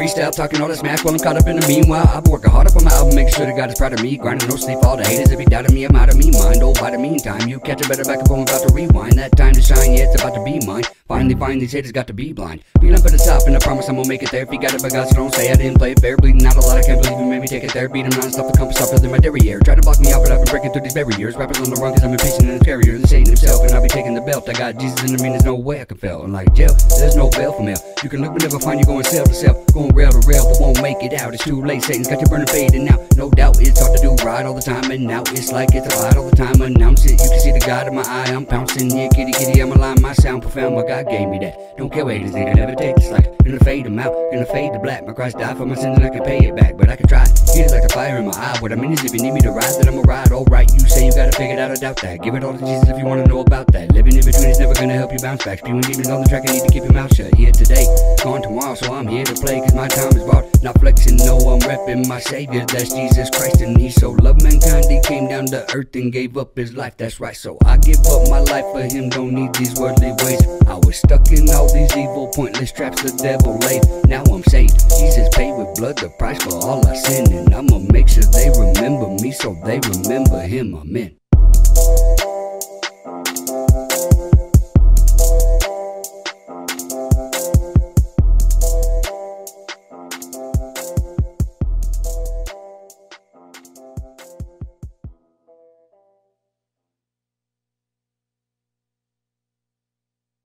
freestyle, talking all that smack while I'm caught up in the meanwhile. I've been working hard up on my album, making sure that God is proud of me. Grinding no sleep, all the haters, if you doubted me, I'm out of me mind. Oh, by the meantime, you catch a better back up, I'm about to rewind. That time to shine, yeah, it's about to be mine. Finally find these haters, got to be blind. Beat up at the top, and I promise I'm gonna make it there. If you got it by God, so don't say I didn't play it fair. Bleeding out a lot, I can't believe you made me take it there. Beat him non-stop, the compass softer than my derriere. Try to block me out, but I've been breaking through these barriers. Rappers on the run, cause I'm impatient and inferior than Satan himself, and I'll be taking the belt. I got Jesus in me, there's no way I can fail. And like jail, there's no bail from hell. You can look but never find you going cell to cell, going rail to rail, but won't make it out. It's too late, Satan's got you burning fading now. No doubt, it's hard to do right all the time, and now it's like it's a lot all the time. Announce it, you can see the God in my eye, I'm pouncing. Yeah, kitty, kitty, I'm a line, my sound profound, my God gave me that. Don't care what haters think, I never take the slack. Gonna fade them out, gonna fade to black. My Christ died for my sins and I can pay it back, but I can try. Get it like the fire in my eye. What I mean is if you need me to ride, then I'ma ride. Alright, you say you gotta figure it out, I doubt that. Give it all to Jesus if you wanna know about that. Living in between is never gonna help you bounce back. Spewing demons on the track, I need to keep your mouth shut. Here today, gone tomorrow, so I'm here to play, cause my time is bought. Not flexing, no, I'm repping my savior, that's Jesus Christ. And he so loved mankind, he came down to earth and gave up his life, that's right. So I give up my life for him, don't need these worldly ways. I was stuck in all these evil, pointless traps the devil laid. Now I'm saved, Jesus paid with blood the price for all I sin. And I'ma make sure they remember me, so they remember him, amen.